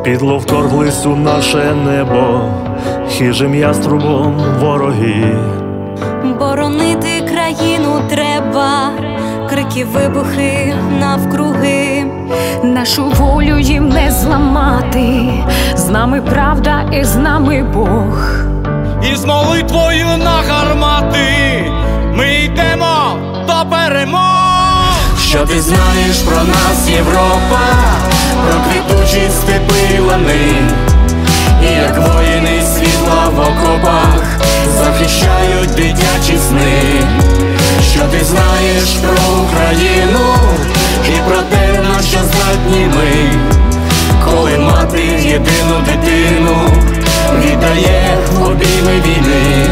Підло вторглись у наше небо, хижим яструбом вороги. Боронити країну треба, крики, вибухи навкруги. Нашу волю їм не зламати, з нами правда і з нами Бог. І з молитвою на гармати ми йдемо до перемог. Що ти знаєш про нас, Європа, про квітучі степи лани, і як воїни світла в окопах захищають дитячі сни. Що ти знаєш про Україну і про те, на що здатні ми, коли мати єдину дитину віддає в обійми війни.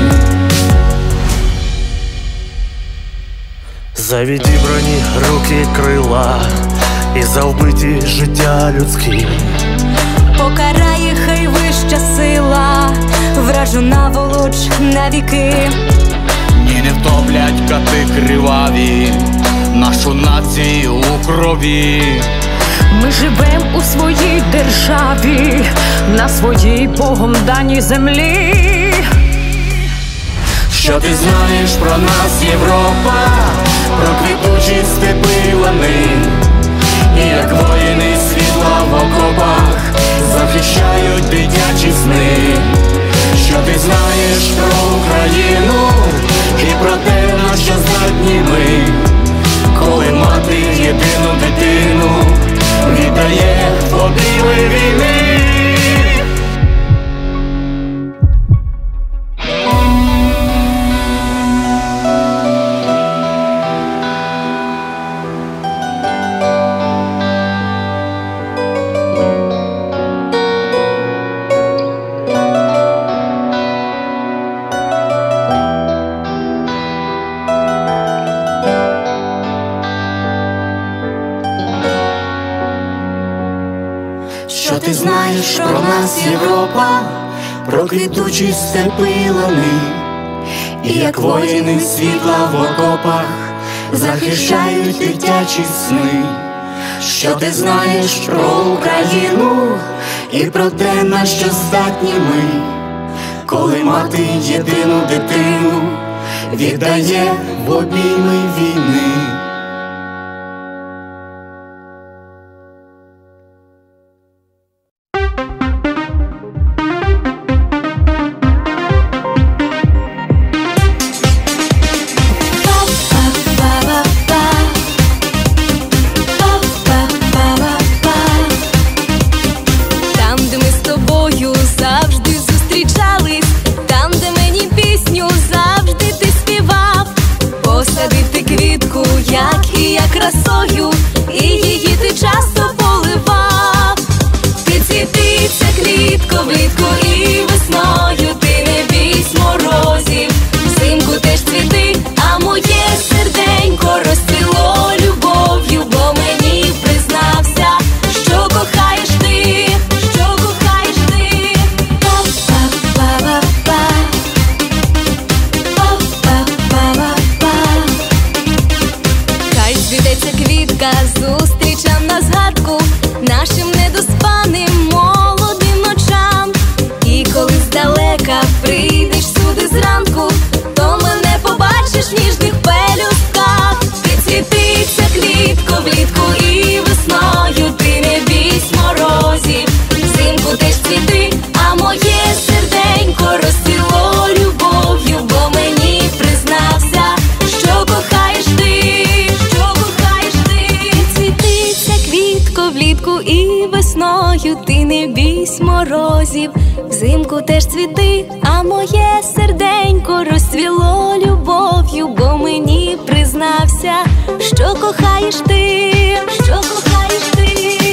За відібрані руки крила і за вбиті життя людські. Покарає хай вища сила, вражу наволоч навіки. Ні, не втоплять кати криваві нашу націю у крові. Ми живем у своїй державі, на своїй Богом даній землі. Що ти знаєш про нас, Європа, про квітучі степи лани, і як воїни світла в окопах захищають дитячі сни. Що ти знаєш про Україну і про те, на що здатні ми, коли мати єдину дитину віддає в обійми війни. Що ти знаєш про нас, Європа, про квітучі степи лани, і як воїни світла в окопах захищають дитячі сни. Що ти знаєш про Україну і про те, на що здатні ми, коли мати єдину дитину віддає в обійми війни. Красою, і її ти часто поливав. Ти цвітиться квітко влітку і весною, ти не бійсь морозів. Взимку теж цвіти, а моє серденько розцвіло любов'ю, бо мені признався, що кохаєш ти, що кохаєш ти. Па-па-па-па-па, па-па-па-па-па. Хай світиться квітка зустрічам на згадку нашим недоспаним молодим ночам. І коли здалека прийдеш сюди зранку, то мене побачиш в ніжних пелюстках. Ти цвітиться квітко влітку і весною, ти не бійсь морозів. Взимку теж цвіти, а моє серденько розцвіло любов'ю, бо мені признався, що кохаєш ти, що кохаєш ти. Цвітиться квітко влітку і весною, ти не бійсь морозів. Взимку теж цвіти, а моє серденько розцвіло любов'ю, бо мені признався, що кохаєш ти, що кохаєш ти.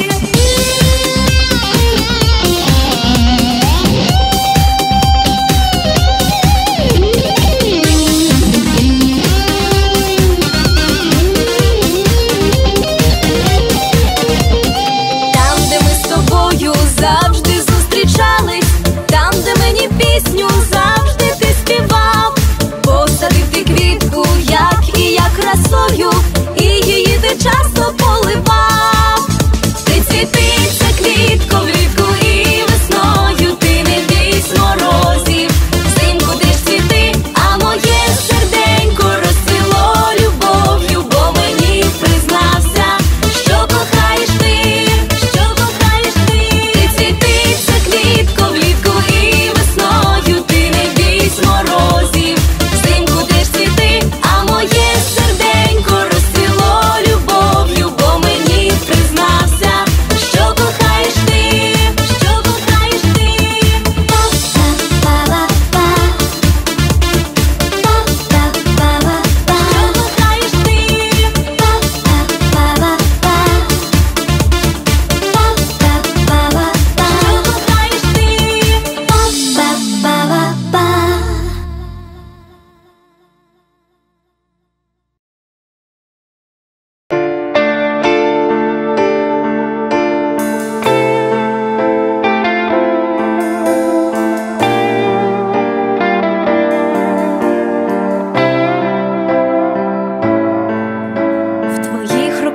Завжди зустрічались, там, де мені пісню завжди ти співав. Посадив ти квітку, як і я красою, і її ти часто поливав.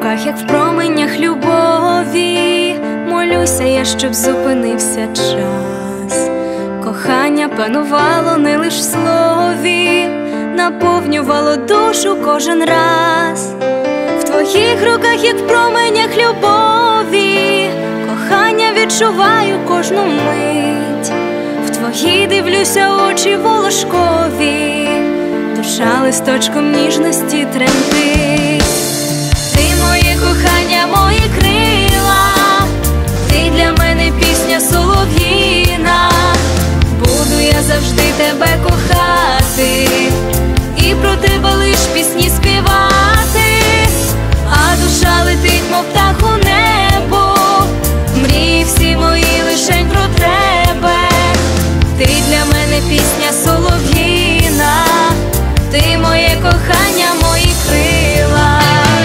руках, як в променях любові. Молюся я, щоб зупинився час. Кохання панувало не лиш в слові, наповнювало душу кожен раз. В твоїх руках, як в променях любові, кохання відчуваю кожну мить. В твої дивлюся очі волошкові, душа листочком ніжності тремтить. Ти моє кохання, мої крила, ти для мене пісня солов'їна. Буду я завжди тебе кохати і про тебе лиш пісні співати. А душа летить, мов птах у небо, мрії всі мої лишень про тебе. Ти для мене пісня солов'їна, ти моє кохання, мої крила.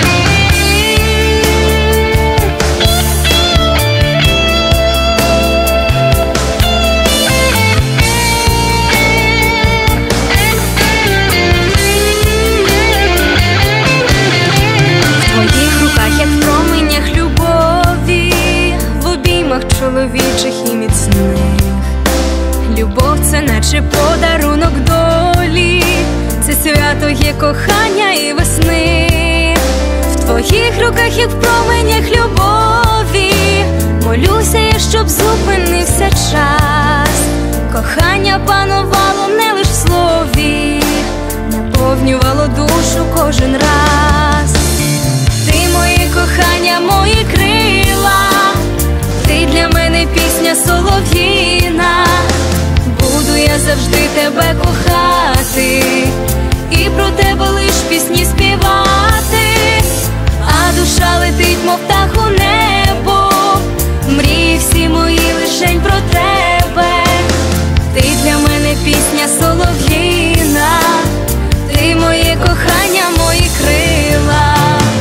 Чоловічих і міцних. Любов — це наче подарунок долі, це свято є кохання і весни. В твоїх руках, як в променях любові, молюся я, щоб зупинився час. Кохання панувало не лиш в слові, наповнювало душу кожен раз. Ти моє кохання, мої крила, ти для мене пісня солов'їна. Буду я завжди тебе кохати і про тебе лиш пісні співати. А душа летить, мов птах у небо, мрії всі мої лишень про тебе. Ти для мене пісня солов'їна, ти моє кохання, мої крила.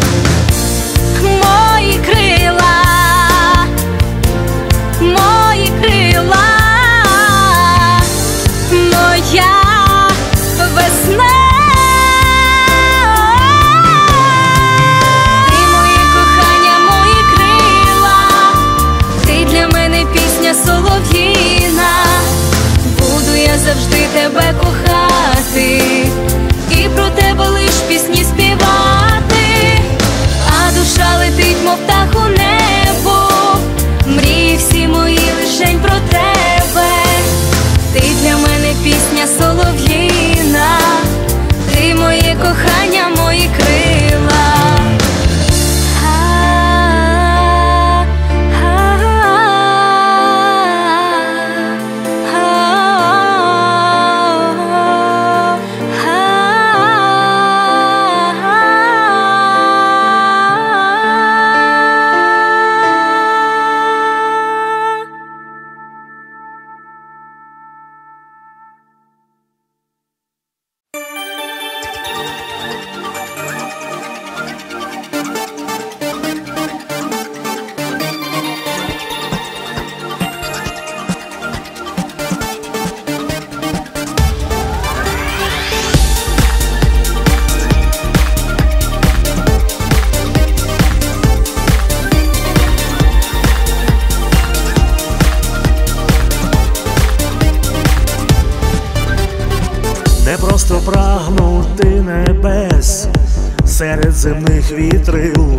Мої крила, мої крила, моя весна. Ти моє кохання, мої крила, ти для мене пісня солов'їна. Буду я завжди тебе кохати і про тебе лиш пісні співати. А душа летить, мов птах у небо, мрії всі мої лишень про тебе. Ти для мене пісня солов'їна, ти моє кохання, мої крила. Не просто прагнути небес серед земних вітрил,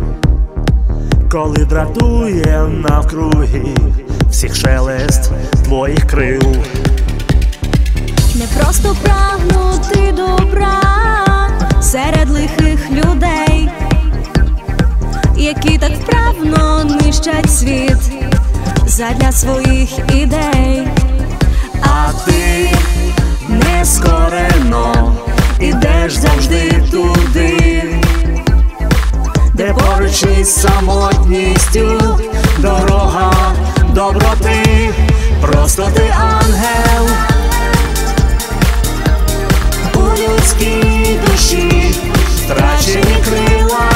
коли дратує навкруги всіх шелест твоїх крил. Не просто прагнути добра серед лихих людей, які так вправно нищать світ задля своїх ідей. А ти нескорено ідеш завжди туди, де поруч із самотністю дорога доброти. Просто ти ангел у людській душі, втрачені крила,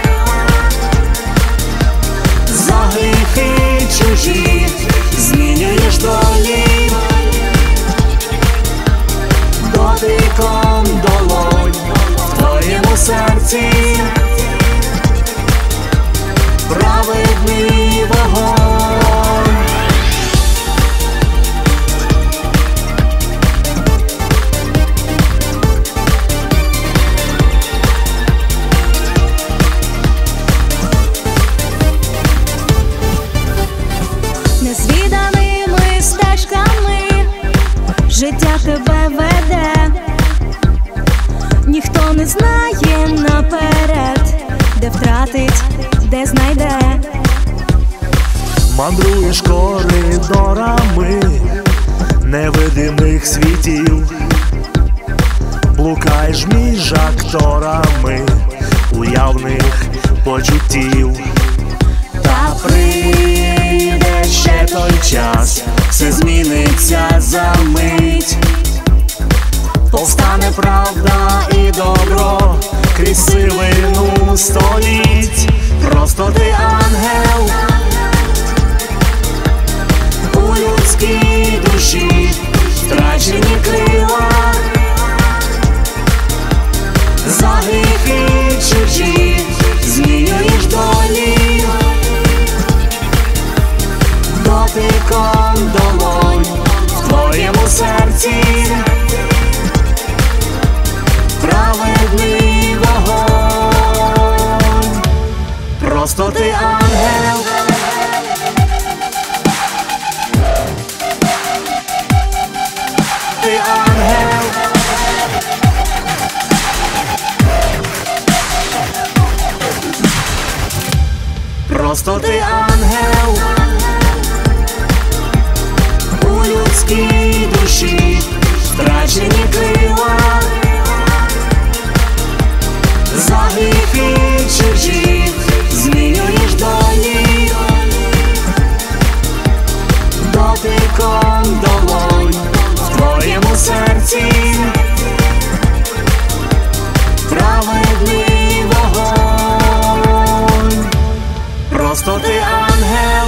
за гріхи чужі змінюєш долі. Дотиком долонь в твоєму серці де знайде. Мандруєш коридорами невидимих світів, блукаєш між акторами уявних почуттів. Та прийде ще той час, все зміниться за мить. Повстане правда і добро крізь сивину століть. Просто ти ангел у людській душі, втрачені крила, за гріхи чужі змінюєш долі. Дотиком долонь в твоєму серці праведний вогонь. Просто ти ангел. Ти ангел. Просто ти ангел у людській душі, втрачені крила, за гріхи чужі змінюєш долі. Дотиком долонь в твоєму серці праведний вогонь. Просто ти ангел.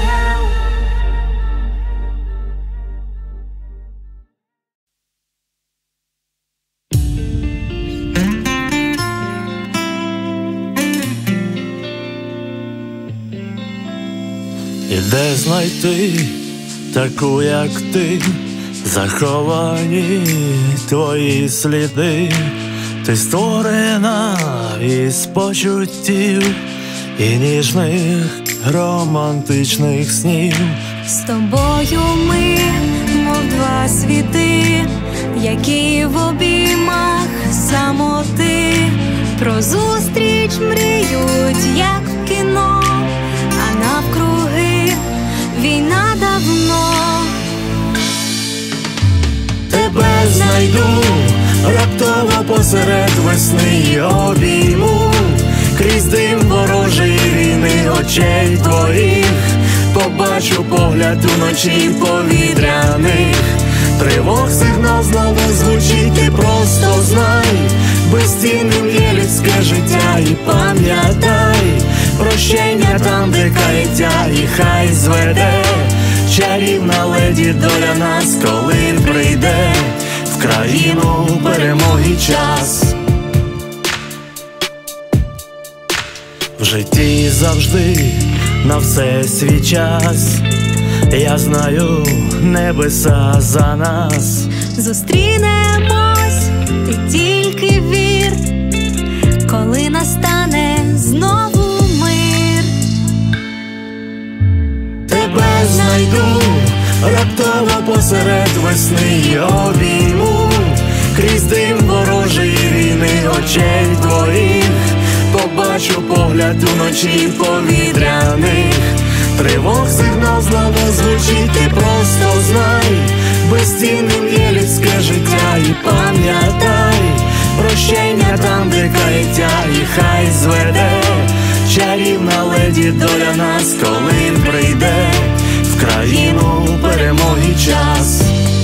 І де знайти таку, як ти, заховані твої сліди. Ти створена із почуттів і ніжних романтичних снів. З тобою ми, мов два світи, які в обіймах самоти. Про зустріч мріють, як в кіно, а навкруги війна давно. Тебе знайду раптово посеред весни й обійму, крізь дим ворожої війни очей твоїх. Побачу погляд уночі повітряних тривог, сигнал знову звучить. Ти просто знай, безцінним є людське життя. І пам'ятай, прощення там, де каяття, і хай зведе чарівна леді доля нас, коли прийде в країну перемоги час. В житті завжди на все свій час, я знаю, небеса за нас. Зустрінемось, ти тільки вір, коли настане знову мир. Тебе знайду раптово посеред весни й обійму, крізь дим ворожої війни очей твоїх. Побачу погляд уночі повітряних тривог, сигнал знову звучить. Ти просто знай, безцінним є людське життя. І пам'ятай, прощення там, де каяття, і хай зведе чарівна леді доля нас, коли прийде в країну перемоги час.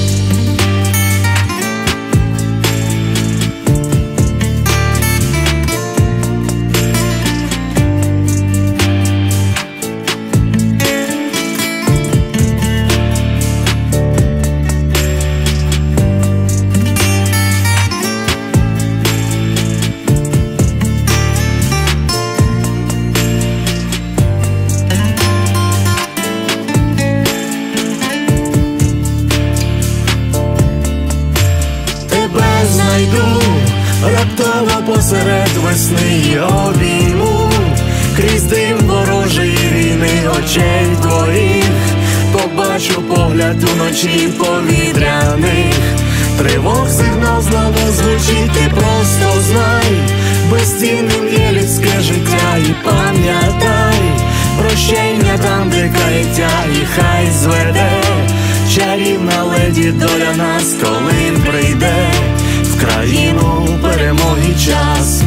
Раптово посеред весни й обійму, крізь дим ворожої війни очей твоїх. Побачу погляд уночі повітряних тривог, сигнал знову звучить. Ти просто знай, безцінним є людське життя. І пам'ятай, прощення там, де каяття, і хай зведе чарівна леді доля нас, коли прийде в країну перемоги час.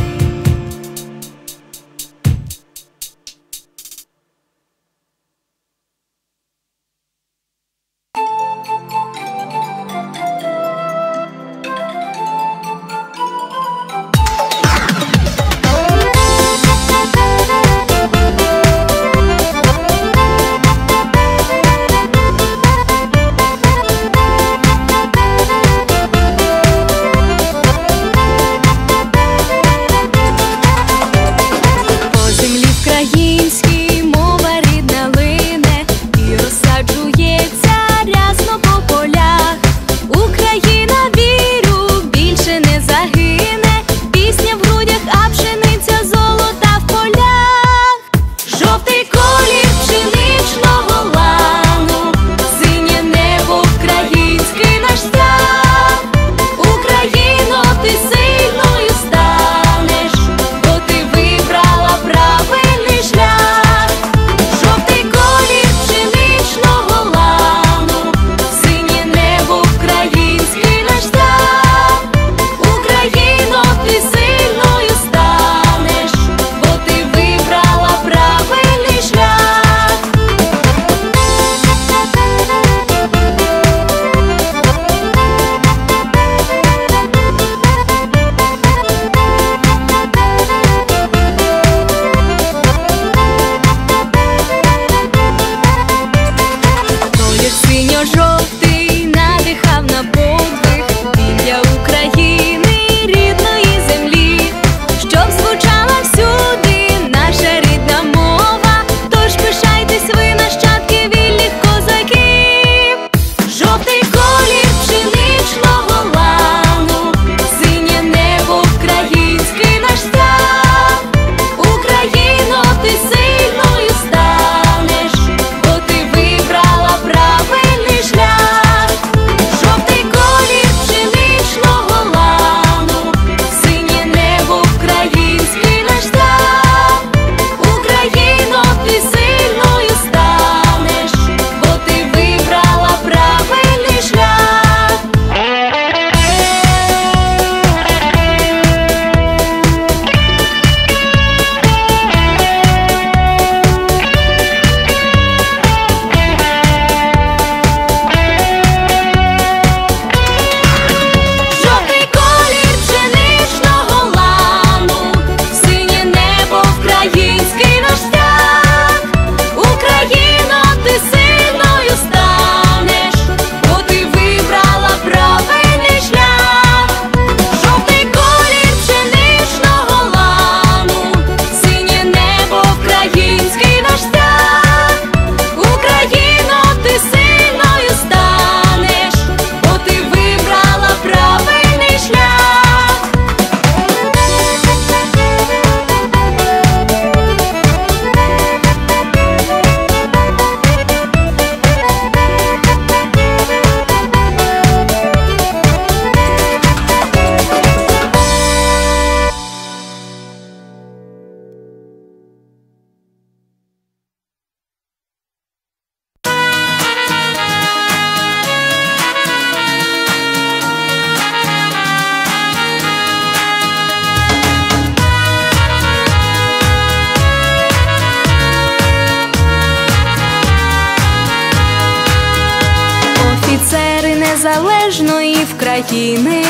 незалежної вкраїни,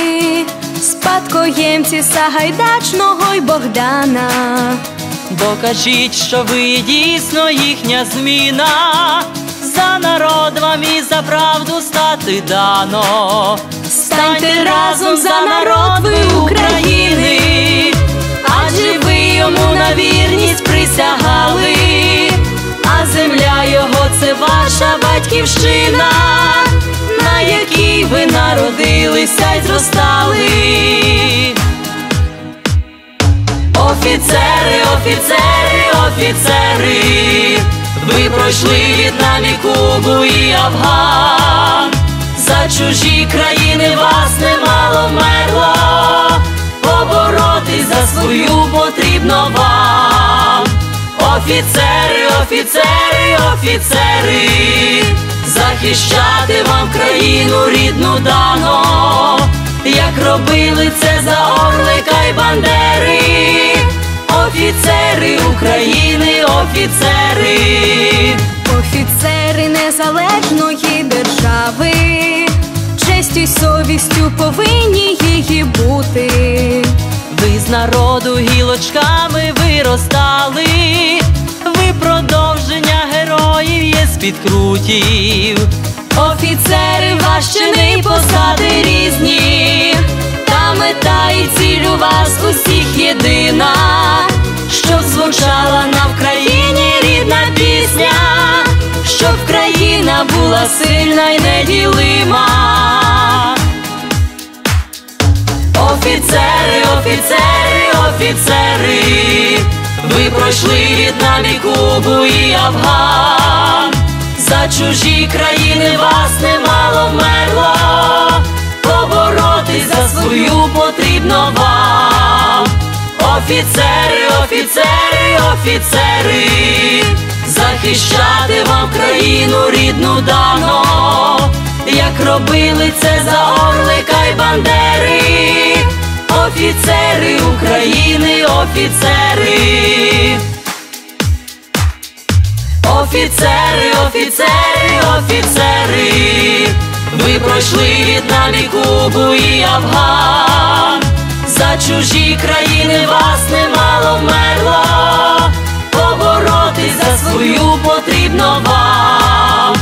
спадкоємці Сагайдачного й Богдана. Бо кажіть, що ви дійсно їхня зміна, за народ вам і за правду стати дано. Станьте разом за народ ви України, адже ви йому на вірність присягали, а земля його – це ваша батьківщина, на якій ви народилися й зростали. Офіцери, офіцери, офіцери, ви пройшли В'єтнам і Кубу і Афган, за чужі країни вас немало вмерло, побороти поборотись за свою потрібно вам. Офіцери, офіцери, офіцери, захищати вам країну рідну дано, як робили це за Орлика й Бандери. Офіцери України, офіцери, офіцери незалежної держави, честю й совістю повинні її бути. Ви з народу гілочками виростали, ви продовження героїв є з-під крутів. Офіцери, ваш чини й посади різні, та мета і ціль у вас усіх єдина, щоб звучала на Вкраїні рідна пісня, щоб країна була сильна й неділима. Офіцери, офіцери, офіцери, ви пройшли В'єтнам і Кубу і Афган, за чужі країни вас немало вмерло, поборотись за свою потрібно вам. Офіцери, офіцери, офіцери, захищати вам країну рідну дано, як робили це за Орлика й Бандери. Офіцери України, офіцери, офіцери, офіцери, офіцери, ви пройшли В'єтнам і Кубу і Афган, за чужі країни вас немало вмерло, поборотись за свою потрібно вам.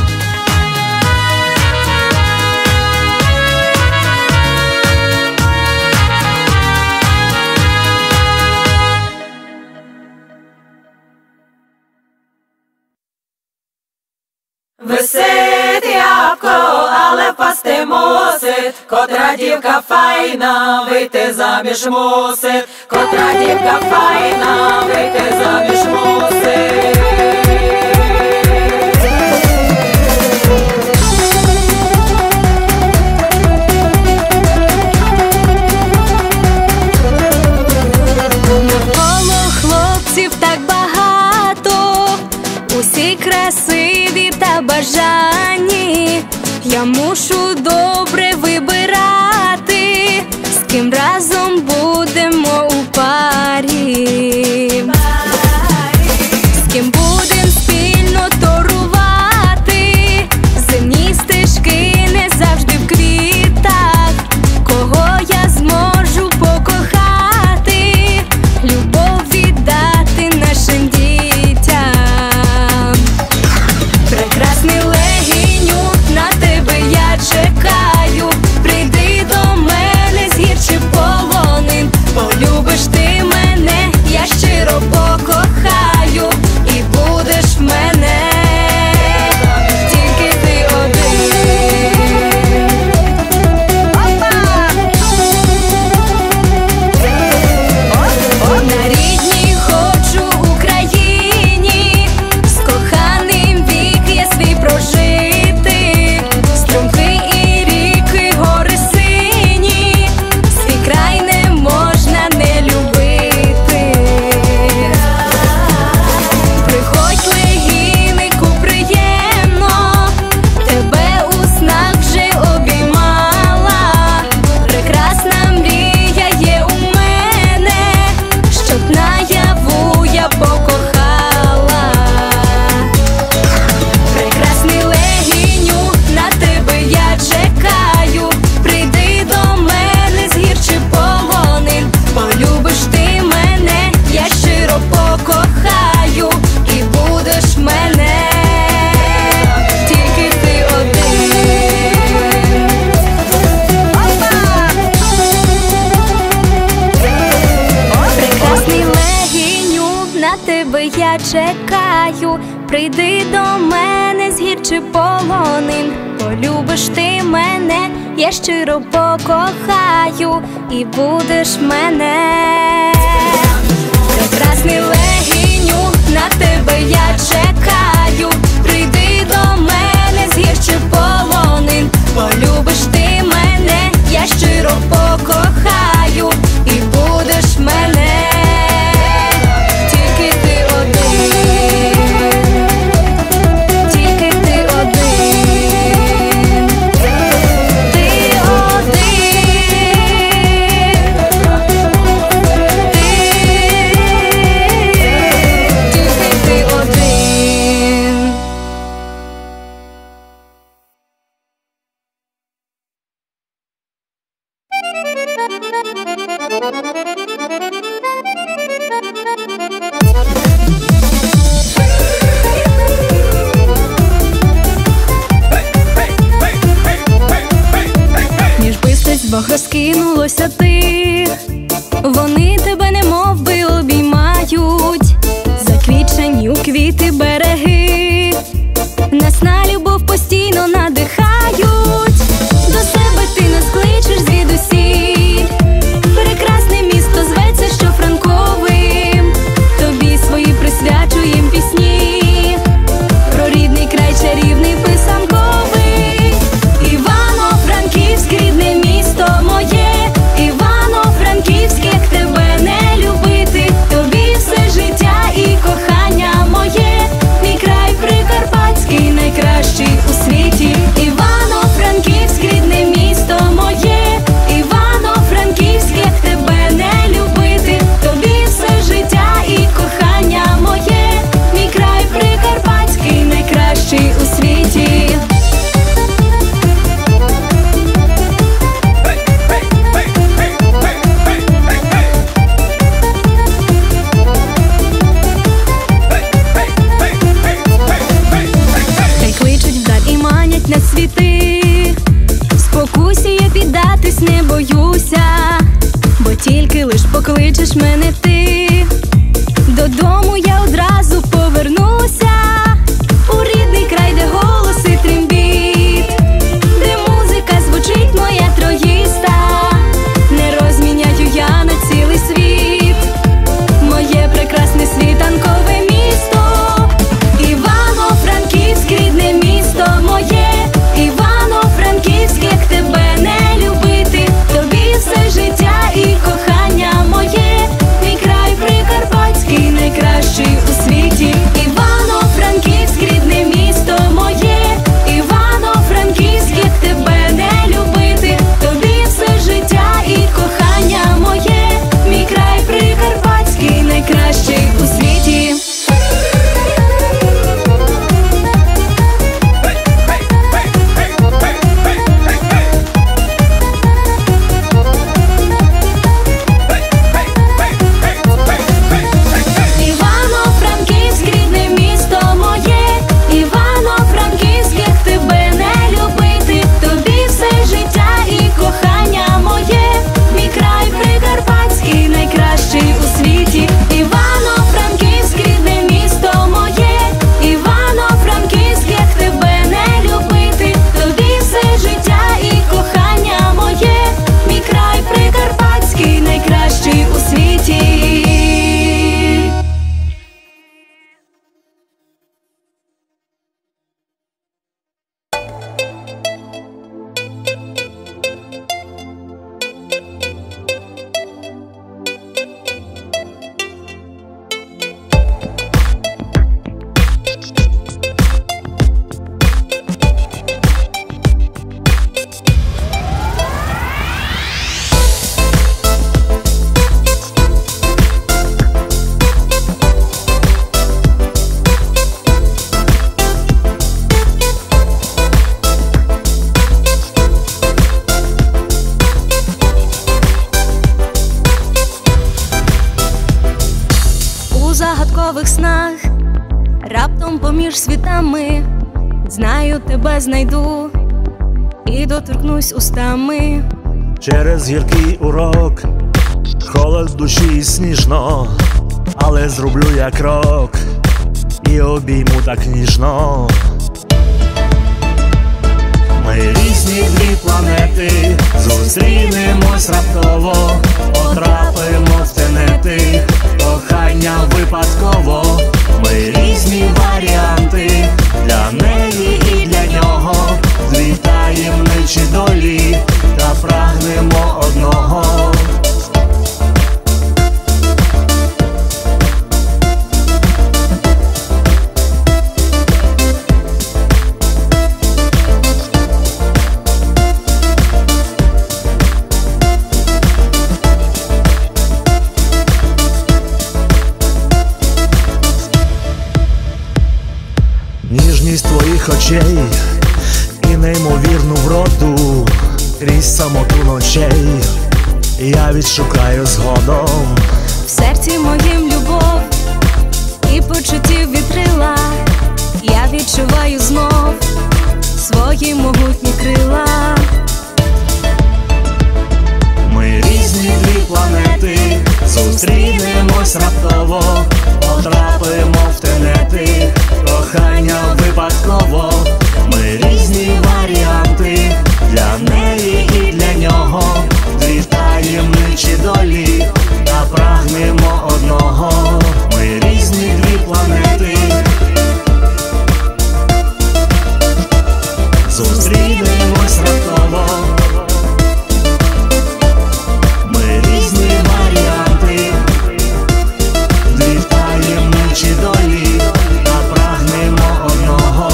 Висить ябко, але впасти мусить, котра дівка файна, вийти заміж мусить, котра дівка файна, вийти заміж мусить. Навколо хлопців так багато, усі красиві та бажані, я мушу добре вибирати, з ким разом будемо у парі, з ким будем спільно торувати, земні стежки не завжди в квітах, кого я зможу покохати, любов віддати нашим дітям. Прекрасний легіню, на тебе я чекаю, прийди до мене з гір чи полонин, полюбиш ти мене, я щиро покохаю, і будеш в мене тільки ти один. На рідній хочу Україні, з коханим вік я свій прожити, струмки і ріки, гори сині, свій край не можна не любити. Приходь, легінику, приємно, тебе у снах вже обіймала, прекрасна мрія є у мене, щоб наяву я покохала. Прекрасний легіню, на тебе я чекаю, прийди до мене з гір чи полонин, полюбиш ти мене, я щиро покохаю, і будеш в мене тільки ти один. Прекрасний легіню, на тебе я чекаю, прийди до мене з гір чи полонин, полюбиш ти мене, я щиро покохаю, і будеш в мене. Прекрасний легіню, на тебе я чекаю, прийди до мене з гір чи полонин, полюбиш ти мене, я щиро покохаю, і будеш в мене. прокинулося ти. Вони тебе немов би обіймають, заквітчені у квіти береги, нас на любов постійно надихають. До себе ти нас кличеш звідусіль, прекрасне місто зветься що Франковим, тобі свої присвячуєм пісні, про рідний край чарівний писанковий. Івано-Франківськ, рідне місто моє, Івано-Франківськ, як тебе не любити, тобі все життя і кохання моє, мій край прикарпатський найкращий у світі. Івано-Франківськ, рідне місто моє, Івано-Франківськ, як тебе не любити, тобі все життя і кохання моє, мій край прикарпатський найкращий у світі. На світи, спокусі я піддатись не боюся, бо тільки лиш покличеш мене ти, додому я одразу повернуся, у рідний край, де голоси трембіт, де музика звучить моя троїста, не розміняю я на цілий світ, моє прекрасне світанкове місто. Івано-Франківськ, рідне місто моє, Івано-Франківськ, як тебе не любити, тобі все життя і кохання моє, мій край прикарпатський найкращий у світі. Івано-Франківськ, рідне місто моє, Івано-Франківськ, як тебе не любити, тобі все життя і кохання моє, мій край прикарпатський найкращий у світі. Снах, раптом поміж світами, знаю, тебе знайду і доторкнусь устами. Через гіркий урок, холод в душі сніжно, але зроблю я крок і обійму так ніжно. Ми різні дві планети, зустрінемось раптово, потрапимо в тенети, кохання випадково. Ми різні варіанти, для неї і для нього, дві таємничі долі, та прагнемо одного. Ніжність твоїх очей і неймовірну вроду, крізь самоту ночей я відшукаю згодом. В серці моїм любов і почуттів вітрила, я відчуваю знов свої могутні крила. Зустрінемось раптово, потрапимо в тенети, кохання випадково. Ми різні варіанти, для неї і для нього. Дві таємничі долі, та прагнемо одного. Ми різні дві планети. Зустрінемось раптово. Ми різні варіанти, дві таємничі долі, та прагнемо одного.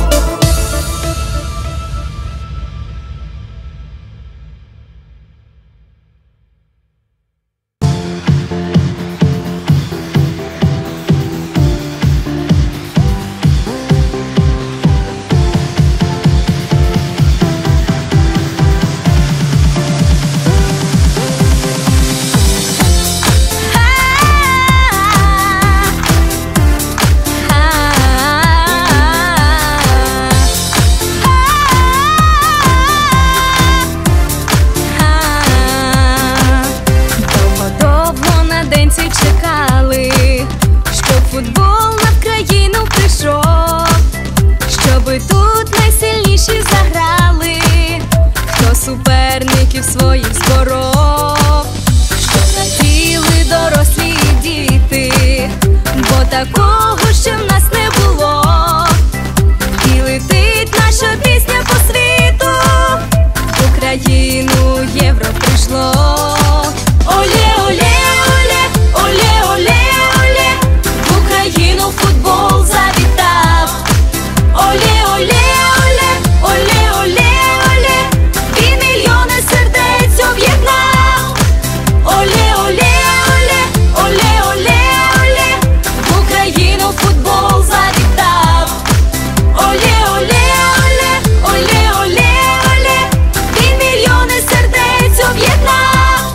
Довго на день цей чекали, щоб футбол на країну прийшов, щоби тут найсильніші заграли, хто суперників своїх зборов, щоб раділи дорослі і діти, бо такого ще в нас не було. І летить наша пісня по світу, в Україну євро прийшло. Олє, олє, олє, олє, олє, олє, в Україну футбол завітав. Олє, олє, олє, олє, олє, олє, він мільйони сердець об'єднав. Олє, олє, олє, олє, олє, олє, в Україну футбол завітав. Олє, олє, олє, олє, олє, олє, він мільйони сердець об'єднав.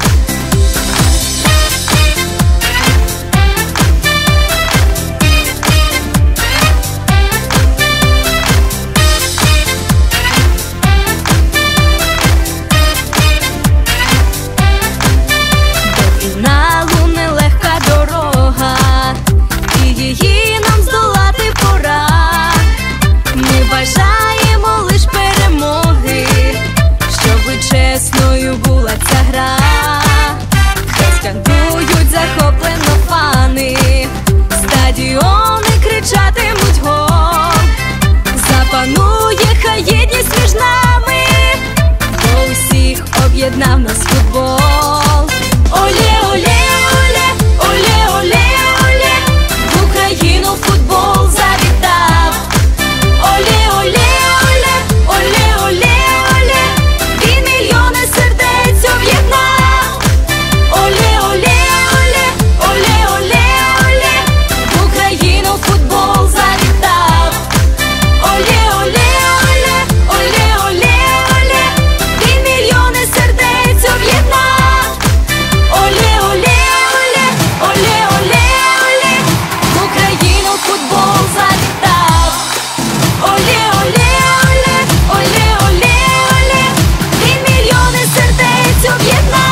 До фіналу нелегка дорога, і її нам здолати пора. Ми бажаємо лиш перемоги, щоби чесною була ця гра. Хай скандують захоплено фани, стадіони кричатимуть гол. Запанує хай єдність між нами, бо усіх об'єднав нас футбол. Олє, олє, олє, олє, олє, олє, в Україну футбол завітав. Олє, олє, олє, олє, олє, олє, він мільйони сердець об'єднав. Олє, олє, олє, олє, олє, олє, в Україну футбол завітав. Олє, олє, олє, олє, олє, олє, він мільйони сердець об'єднав. Олє, олє, олє, олє, олє, олє, в Україну футбол завітав. Олє, олє, олє, олє, олє, олє, він мільйони сердець об'єднав.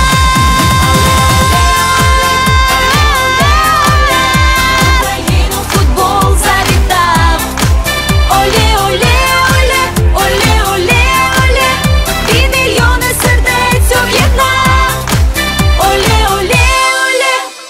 Україну футбол завітав. Олє, олє, олє, олє, олє, олє, він мільйони сердець об'єднав. Олє, олє, олє.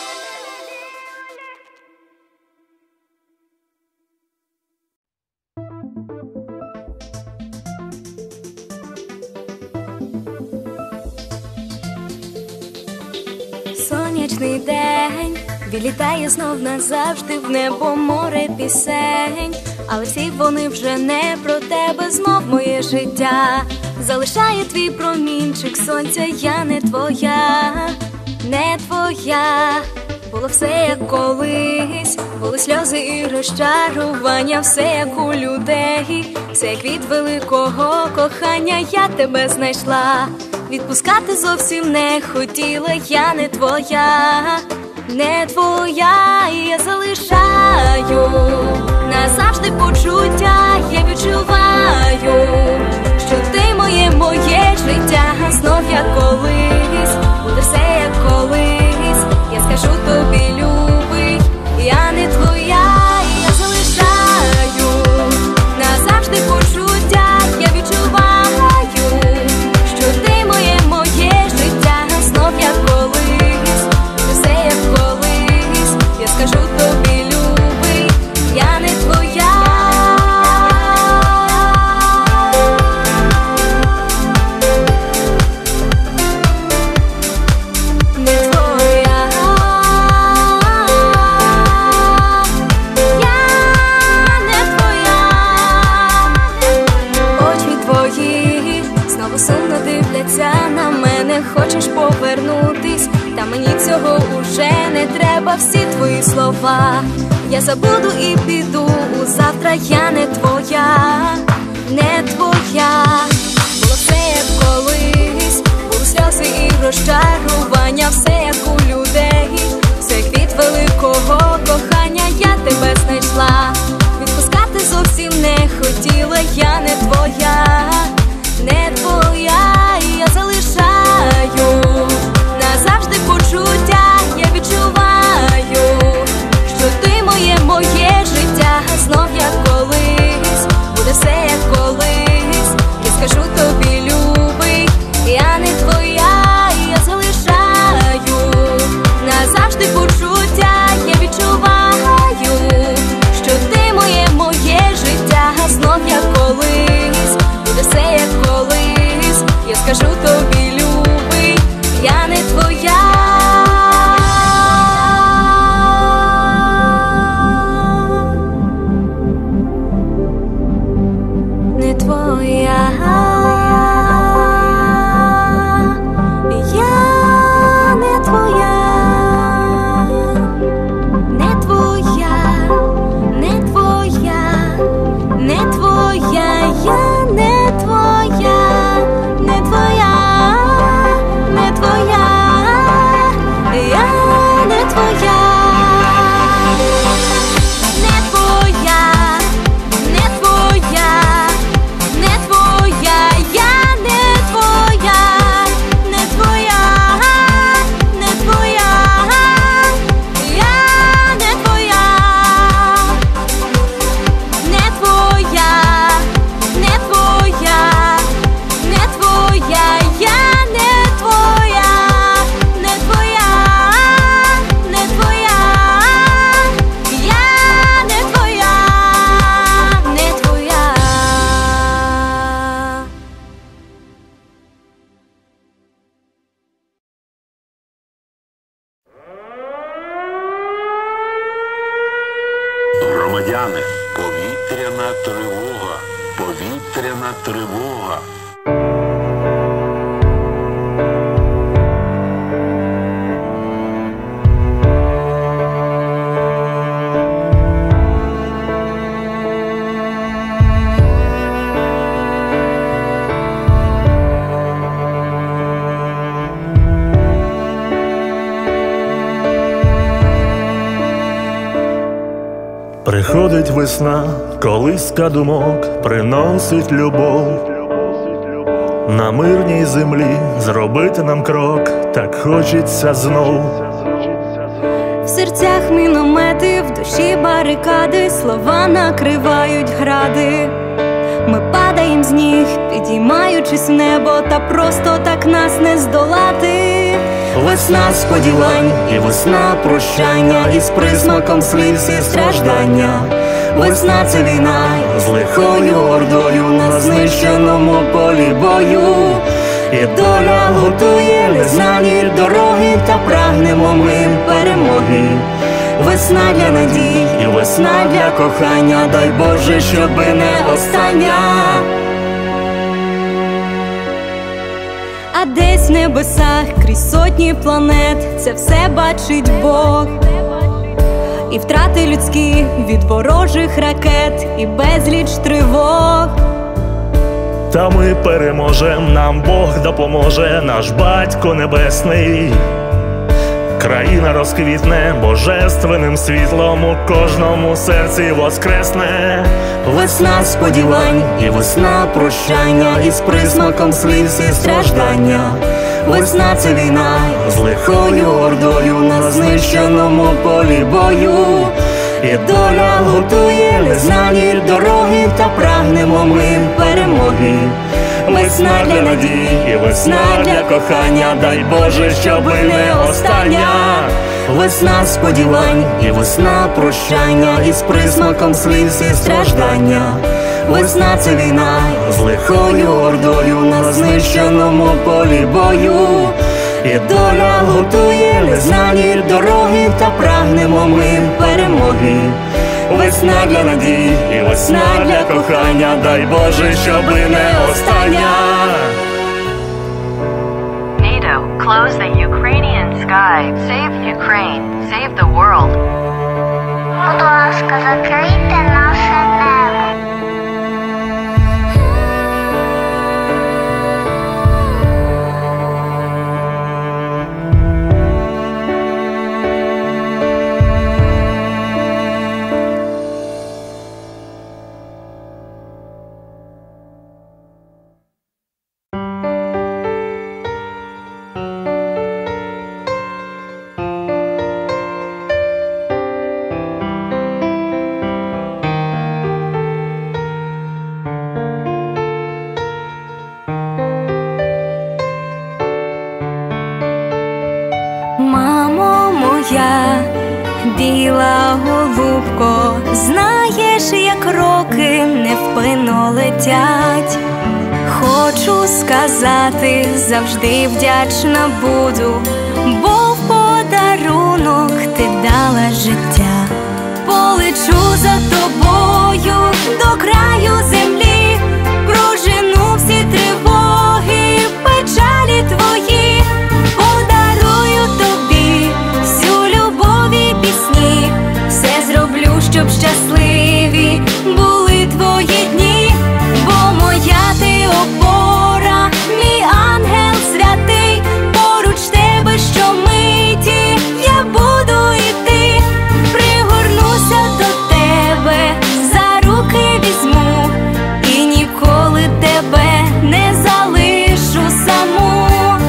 Сонячний день вилітає знов назавжди в небо, море пісень, але всі вони вже не про тебе, знов моє життя залишає твій промінчик сонця. Я не твоя, не твоя. Було все як колись, були сльози і розчарування, все як у людей, все як від великого кохання. Я тебе знайшла, відпускати зовсім не хотіла. Я не твоя, не твоя. І я залишаю назавжди почуття. Я відчуваю, що ти моє життя. Знов як колись, буде все як колись. Я всі твої слова. Я забуду і піду, завтра я не твоя, не твоя. Було все як колись, були сльози і розчарування, все як у людей, все як від великого кохання. Я тебе знайшла, відпускати зовсім не хотіла. Я не твоя, не твоя. І я залишаю назавжди почуття. Я відчуваю, що ти моє життя. Знов як колись, буде все як колись. Я скажу тобі, любий, я не твоя. І я залишаю назавжди почуття. Я відчуваю, що ти моє життя. Знов як колись, буде все як колись. Я скажу тобі, любий, я не твоя. Не твоя, я не твоя, не твоя, не твоя, не твоя, я не твоя, не твоя, не твоя, я не твоя. Громадяни, повітряна тривога, повітряна тривога. Приходить весна, колиска думок приносить любов. На мирній землі зробити нам крок, так хочеться знов. В серцях міномети, в душі барикади, слова накривають гради. Ми падаєм з ніг, підіймаючись в небо, та просто так нас не здолати. Весна сподівань і весна прощання, із присмаком сліз і страждання. Весна — це війна з лихою ордою на знищеному полі бою. І доля готує незнані дороги, та прагнемо ми перемоги. Весна для надій і весна для кохання, дай Боже, щоби не остання. А десь в небесах, крізь сотні планет, це все бачить Бог. І втрати людські від ворожих ракет, і безліч тривог. Та ми переможем, нам Бог допоможе, наш Батько Небесний. Країна розквітне божественним світлом, у кожному серці воскресне. Весна сподівань і весна прощання, із присмаком сліз і страждання. Весна — це війна з лихою ордою на знищеному полі бою. І доля готує незнані дороги, та прагнемо ми перемоги. Весна для надій і весна для кохання, дай Боже, щоби не остання. Весна сподівань і весна прощання, із присмаком сліз і страждання. Весна — це війна з лихою ордою на знищеному полі бою. І доля готує незнані дороги, та прагнемо ми перемоги. Весна для надій і весна для кохання, дай Боже, щоби не остання. NATO, close the Ukrainian sky. sky, save Ukraine, save the world. Будь ласка, закрийте наше небо. Мамо моя, біла голубко, знаєш, як роки невпинно летять. Хочу сказати, завжди вдячна буду, бо в подарунок ти дала життя. Полечу за тобою до краю землі, прожену всі тривоги, печалі твої. Подарую тобі всю любов і пісні, все зроблю, щоб щасливі були твої дні. Бо моя ти опора, мій ангел святий, поруч тебе щомиті я буду йти. Пригорнуся до тебе, за руки візьму, і ніколи тебе не залишу саму.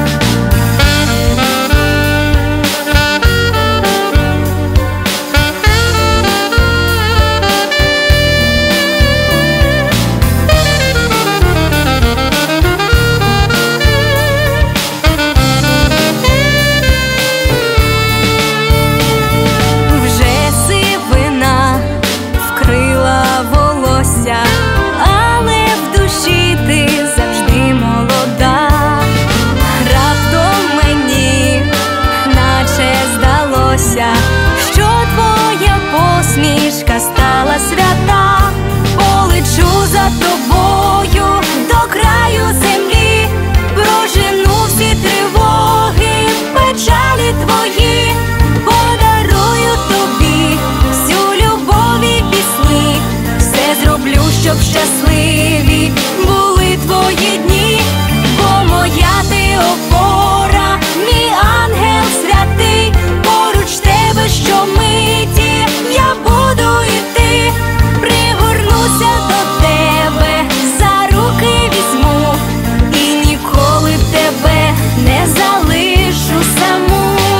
Вже сивина вкрила волосся, але в душі ти завжди молода. Раптом мені наче здалося, що твоя посмішка стала свята. Полечу за тобою до краю землі, прожену всі тривоги, печалі твої. Подарую тобі всю любов і пісні, все зроблю, щоб щасливі були твої дні. Бо моя ти опора, мій ангел святий, поруч тебе щомиті я буду йти. Пригорнуся до тебе, за руки візьму, і ніколи тебе не залишу саму.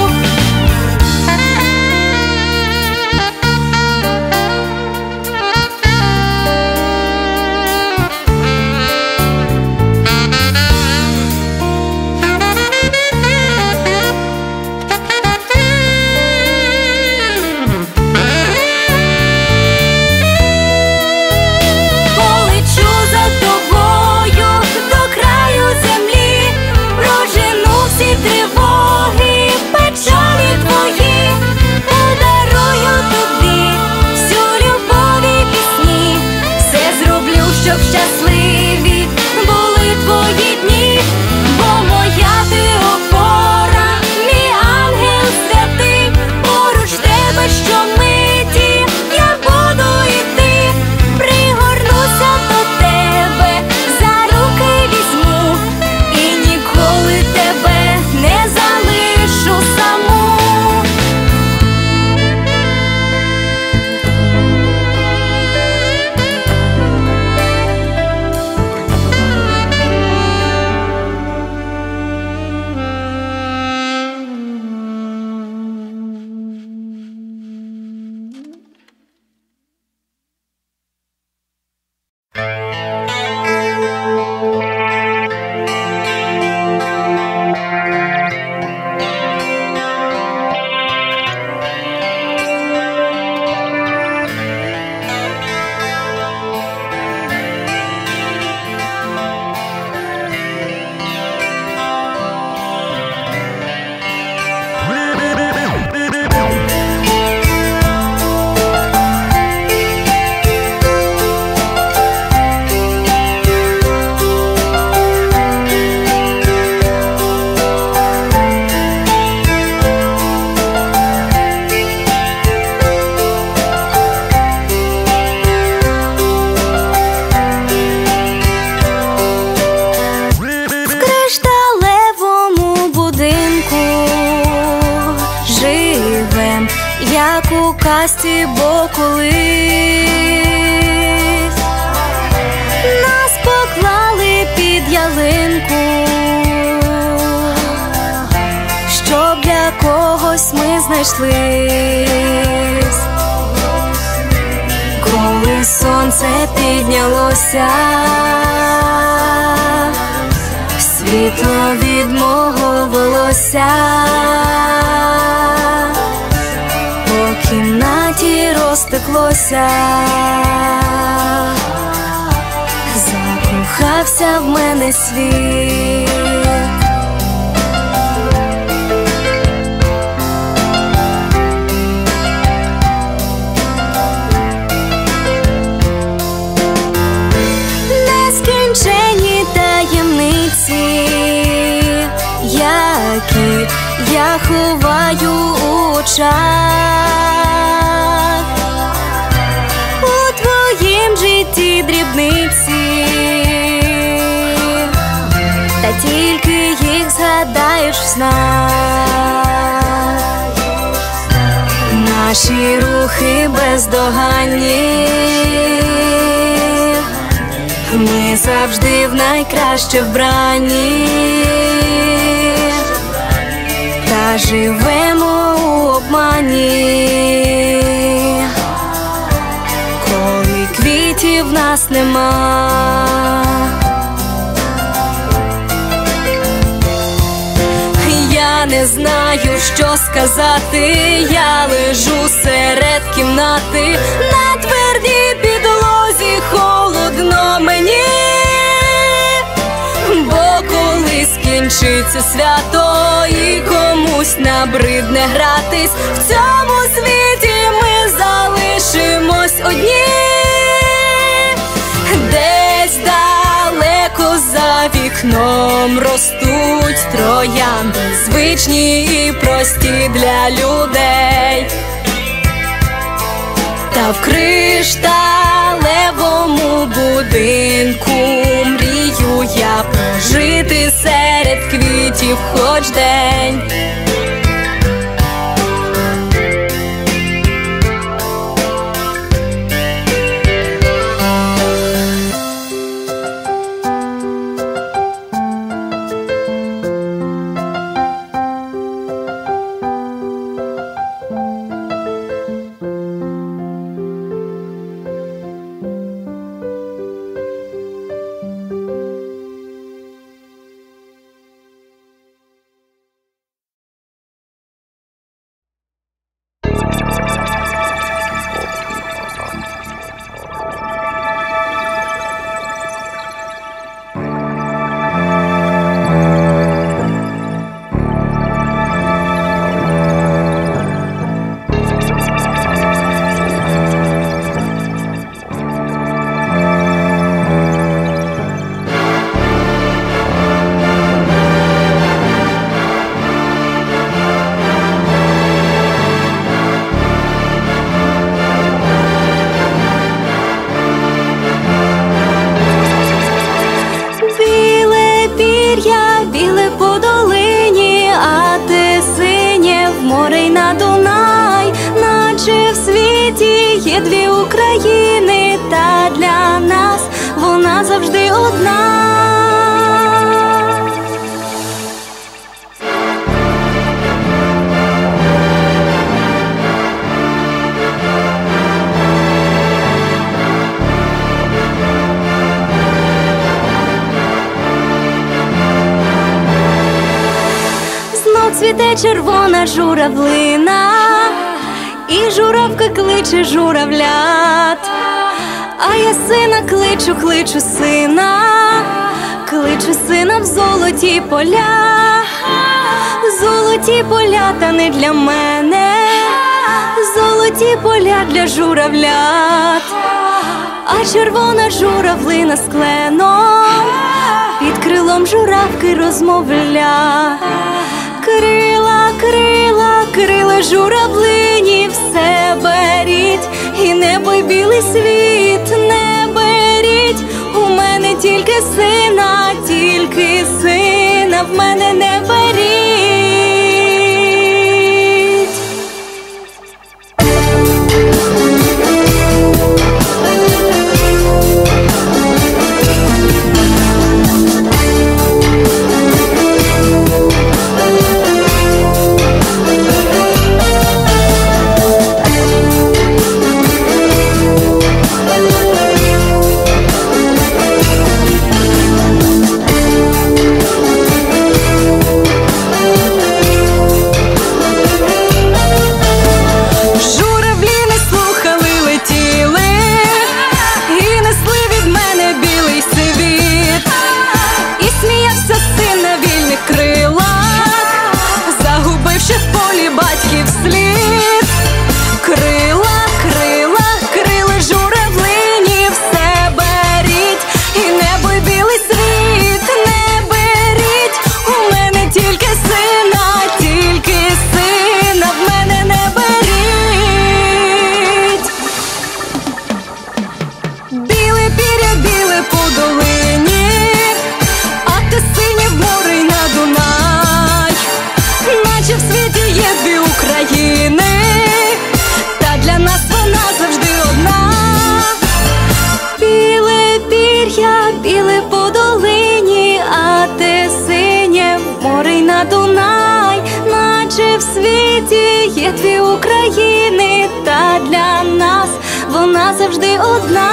Полечу за тобою до краю землі, прожену всі тривоги, печалі твої. Подарую тобі всю любов і пісні, все зроблю, щоб щасливі були твої дні. Бо моя ти опора, мій ангел святий, поруч тебе щомиті я буду йти. Пригорнуся до тебе, за руки візьму, і ніколи тебе не залишу саму. щасті, бо колись нас поклали під ялинку, щоб для когось ми знайшлись. Коли сонце піднялося, світло від мого волосся по кімнаті розтеклося, закохався в мене світ. Нескінченні таємниці, які я ховаю у очах, у твоїм житті дрібниці, та тільки їх згадаєш в снах. Наші рухи бездоганні, ми завжди в найкраще вбранні, та живемо у обмані, коли квітів в нас нема. Я не знаю, що сказати, я лежу серед кімнати, на твердій підлозі холодно мені, бо коли скінчиться свято і комусь набридне гратись, в цьому світі ми залишимось одні. Десь далеко за вікном ростуть троянди, звичні і прості для людей. Та в кришталевому будинку мрію я прожити серед квітів хоч день. Є дві України, та для нас вона завжди одна. Знов цвіте червона журавлина, і журавка кличе журавлят, а я сина кличу сина, кличу сина в золоті поля. Золоті поля, та не для мене, золоті поля для журавлят, а червона журавлина з кленом під крилом журавки розмовля. Крила, крила, крила журавлині, все беріть, і небо й білий світ не беріть. У мене тільки сина, в мене не беріть. світі є дві України, та для нас вона завжди одна.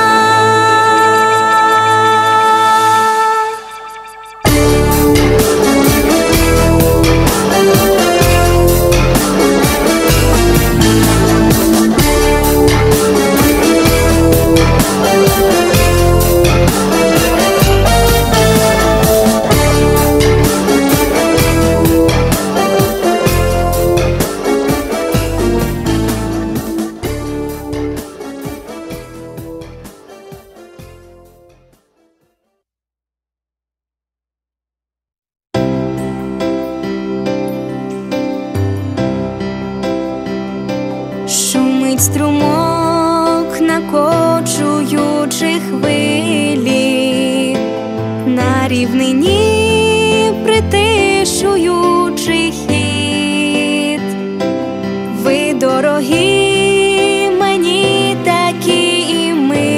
Шумить струмок, накочуючи хвилі, на рівнині притишуючи хід. Ви дорогі мені такі і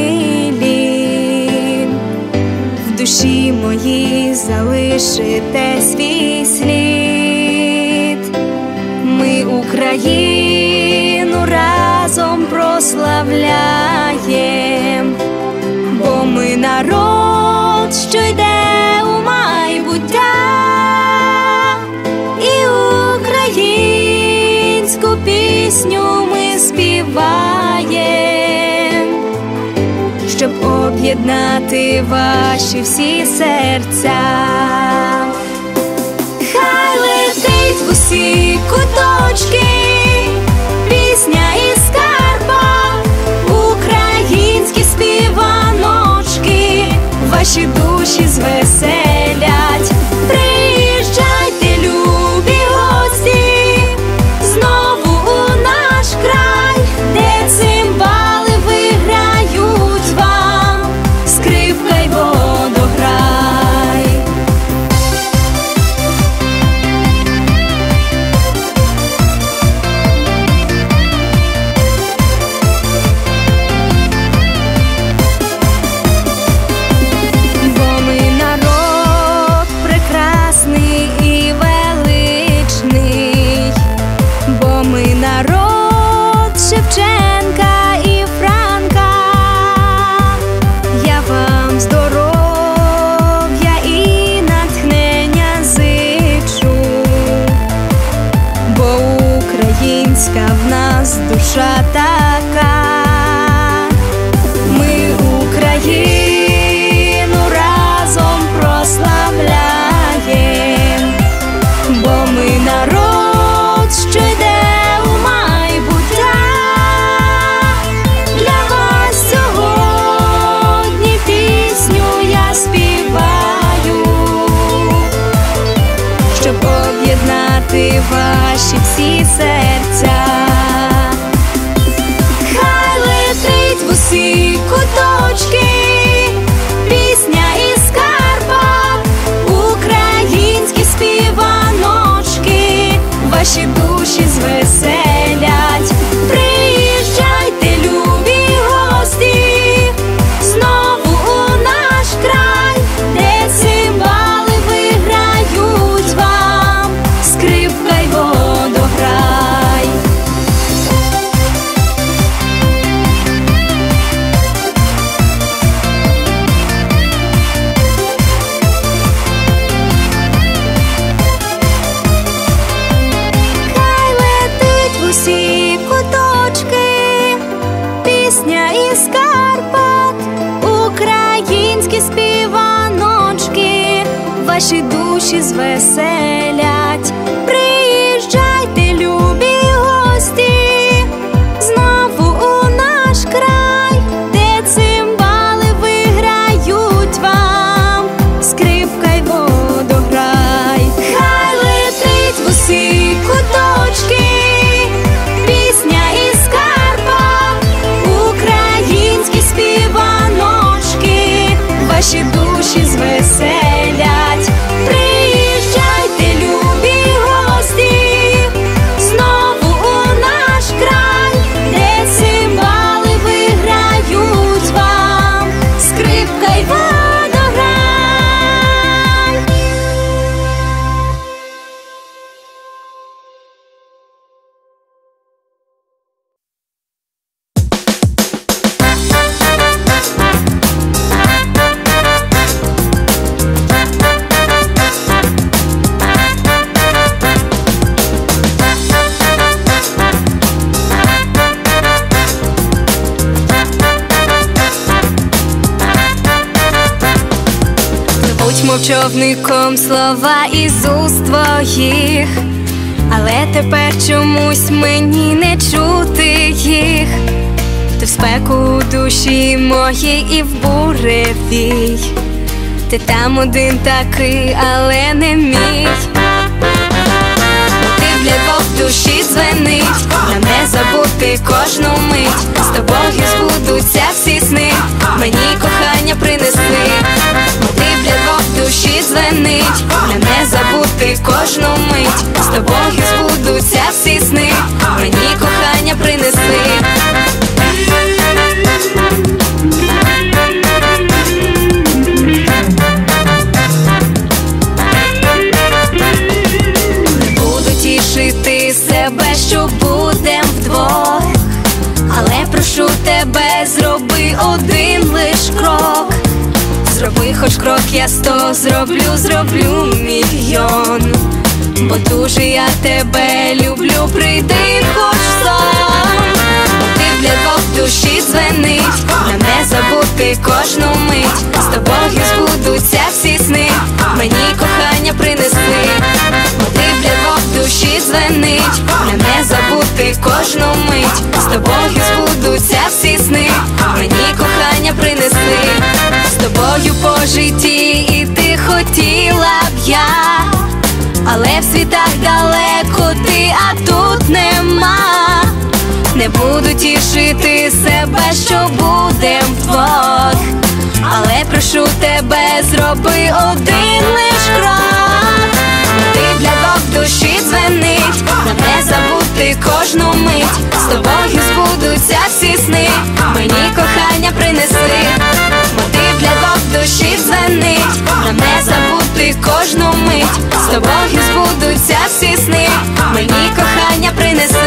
милі, в душі моїй залишите свій слід. Ми Україну разом прославляєм, бо ми народ, що йде у майбуття, і українську пісню ми співаєм, щоб об'єднати ваші всі серця. Хай летить в усі куточки пісня із Карпат, українські співаночки ваші душі звеселять. Приїжджайте, любі гості, знову у наш край, де цимбали виграють вам, скрипка й водограй. Шевченка і Франка, я вам здоров'я і натхнення зичу, бо українська в нас душа така. Ми Україну разом прославляєм, бо ми народ, що йде у майбуття. Для вас сьогодні пісню я співаю, щоб об'єднати ваші всі серця. Хай летить в усі куточки пісня із Карпат, українські співаночки ваші душі звеселять. Приїжджайте, любі гості, знову у наш край, де цимбали виграють вам, скрипка й водограй. Хай летить в усі куточки пісня із Карпат, українські співаночки ваші душі звеселять. Приїжджайте, любі гості, знову у наш край, де цимбали виграють вам, скрипка й водограй. Хай летить в усі куточки пісня із Карпат, українські співаночки ваші душі звеселять. Приїжджайте, мов човником слова із уст твоїх, але тепер чомусь мені не чути їх. Ти в спеку душі моїй і в буревій, ти там один такий, але не мій. Мотив для двох в душі дзвенить, нам не забути кожну мить. З тобою збудуться всі сни, мені кохання принеси. Мотив для двох в душі дзвенить, нам не забути кожну мить. З тобою збудуться всі сни, мені кохання принеси. Тішити себе, що будем вдвох, але прошу тебе, зроби один лиш крок. Зроби хоч крок, я 100 зроблю мільйон. Бо дуже я тебе люблю, прийди хоч сон. Мотив для двох в душі дзвенить, нам не забути кожну мить. З тобою збудуться всі сни, мені кохання принеси. Мотив для двох в душі дзвенить, нам не забути кожну мить. З тобою збудуться всі сни, мені кохання принеси. З тобою по житті іти хотіла б я, але в світах далеко ти, а тут нема. Не буду тішити себе, що будем вдвох, але прошу тебе, зроби один лиш крок. Мотив для двох в душі дзвенить, нам не забути кожну мить. З тобою збудуться всі сни, мені кохання принеси. Мотив для двох в душі дзвенить, нам не забути кожну мить. З тобою збудуться всі сни, мені кохання принеси.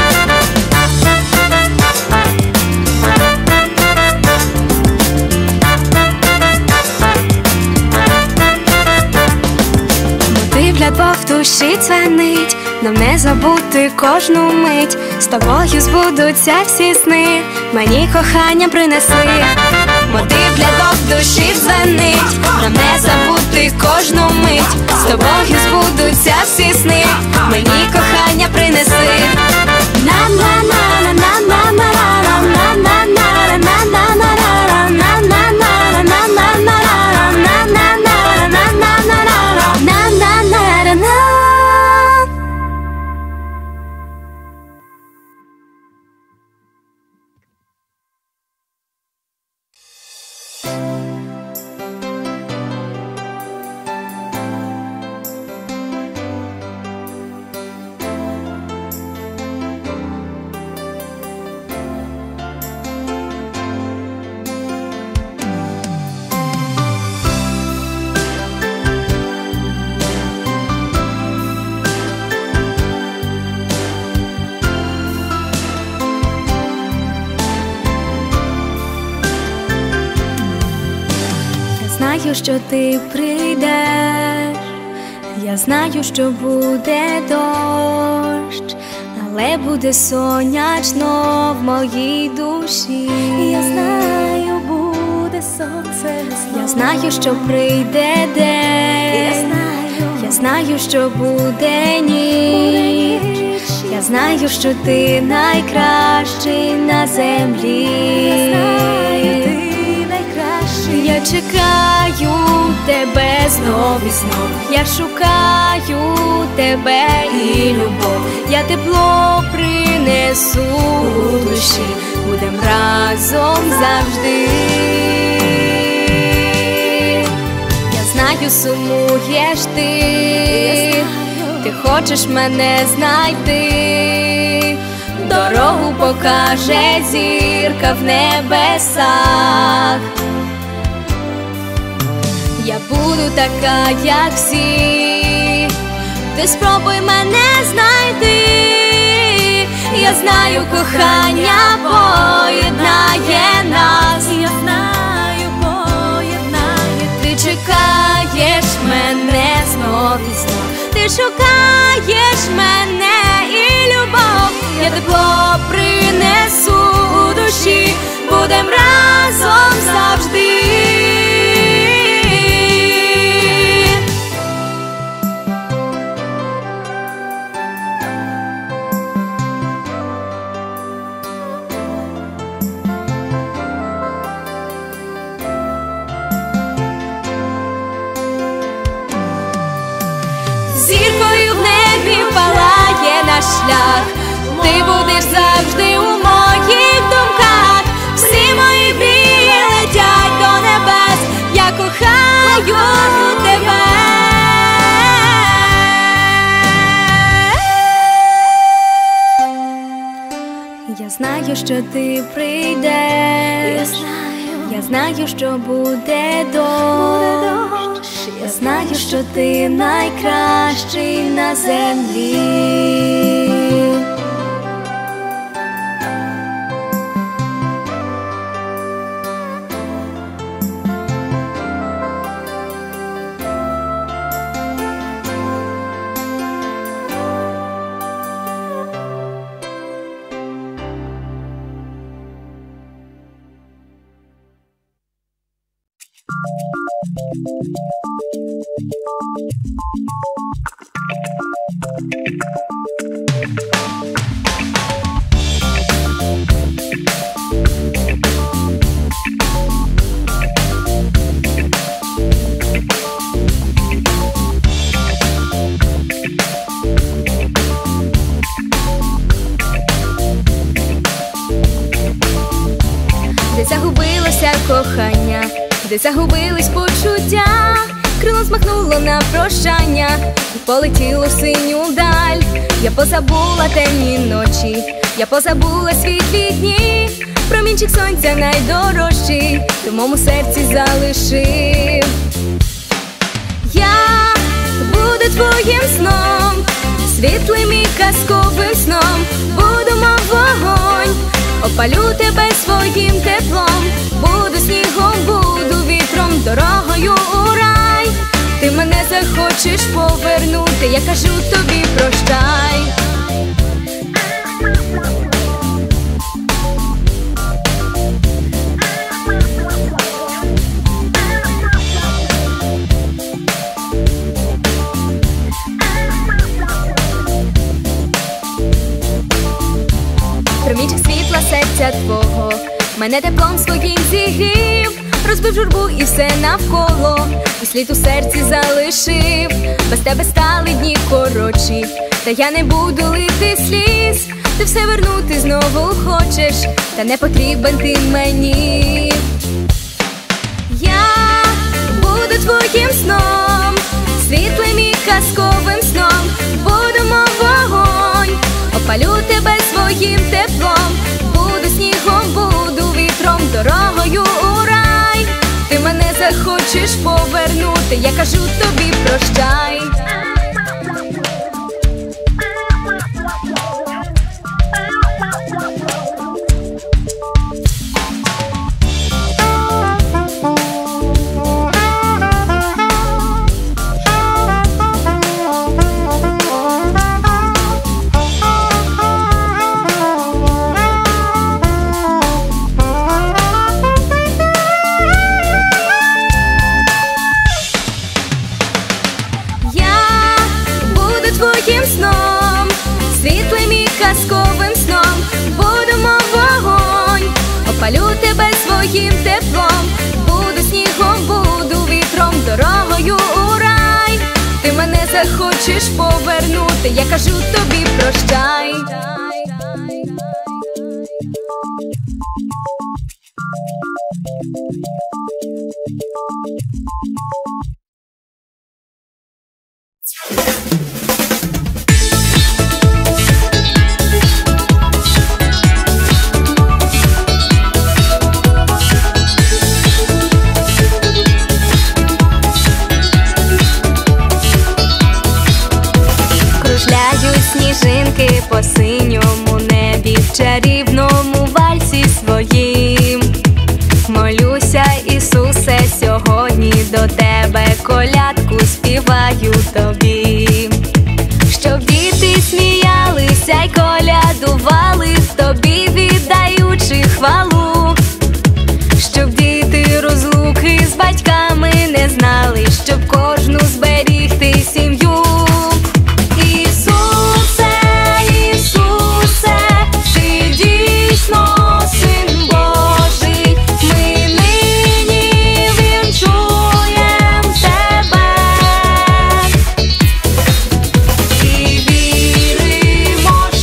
Для двох в душі дзвенить, нам не забути кожну мить. З тобою збудуться всі сни, мені кохання принеси. Мотив для двох в душі дзвенить, нам не забути кожну мить. З тобою збудуться всі сни, мені кохання принеси. Знаю, що ти прийдеш, я знаю, що буде дощ, але буде сонячно в моїй душі. Я знаю, буде сонце знов. Я знаю, що прийде день, я знаю, що буде ніч. Я знаю, що ти найкращий на землі. Я чекаю тебе знов і знов, я шукаю тебе і любов. Я тепло принесу у душі, будем разом завжди. Я знаю, сумуєш ти, ти хочеш мене знайти. Дорогу покаже зірка в небесах. Я буду така, як всі, ти спробуй мене знайти. Я знаю, кохання поєднає нас. Я знаю, поєднає. Ти чекаєш мене знов і знов, ти шукаєш мене і любов. Я тепло принесу у душі, будем разом завжди. шлях, ти будеш завжди у моїх думках. Всі мої мрії летять до небес, я кохаю тебе. Я знаю, що ти прийдеш, я знаю, що буде дощ, я знаю, що ти найкращий на землі. Де загубилося кохання, де загубились почуття, крило змахнуло на прощання і полетіло в синю даль. Я позабула темні ночі, я позабула світлі дні, промінчик сонця найдорожчий ти в моєму серці залишив. Я буду твоїм сном, світлим і казковим сном, буду мов вогонь, опалю тебе своїм теплом, буду снігом, буду вітром, дорогою у рай. Ти мене захочеш повернути, я кажу тобі прощай. Промінчик світла серця твого мене теплом своїм зігрів, розбив журбу і все навколо, і слід у серці залишив. Без тебе стали дні коротші, та я не буду лити сліз. Ти все вернути знову хочеш, та не потрібен ти мені. Я буду твоїм сном, світлим і казковим сном, буду мов вогонь, опалю тебе своїм теплом, буду снігом, буду вітром, дорогою у рай. Ти мене захочеш повернути, я кажу тобі прощай. Твоїм сном, світлим і казковим сном, буду мов вогонь, опалю тебе своїм теплом, буду снігом, буду вітром, дорогою у рай. Ти мене захочеш повернути, я кажу тобі прощай. Сніжинки по синьому небі, в чарівному вальсі своїм. Молюся, Ісусе, сьогодні до тебе колядку співаю тобі. Щоб діти сміялися й колядували, тобі віддаючи хвалу. Щоб діти розлуки з батьками не знали, щоб кожну зберігти сім'ю. Віримо,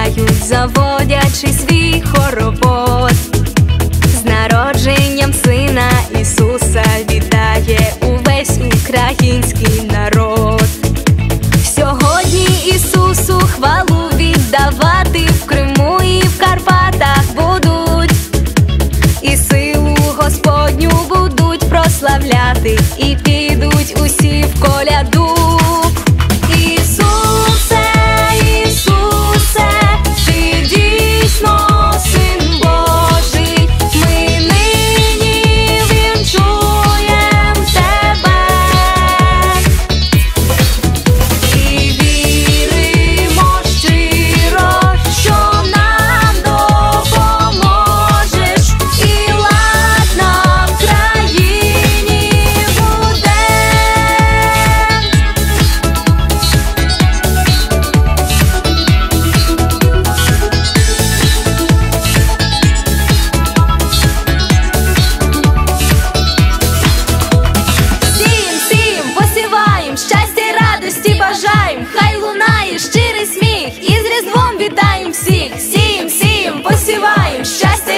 грають, заводячи свій хоровод. З народженням Сина Ісуса вітає увесь український народ. Сьогодні Ісусу хвалу віддавати в Криму і в Карпатах будуть, і силу Господню будуть прославляти, і підуть усі в коляду. Ісусе, Ісусе, ти дійсно Син Божий, ми нині вінчуєм тебе. І віримо щиро, що нам допоможеш, і лад на країні буде. Всім посіваєм, щастя й радості бажаєм, хай лунає щирий сміх, і з Різдвом вітаєм всіх. Всім посіваєм, щастя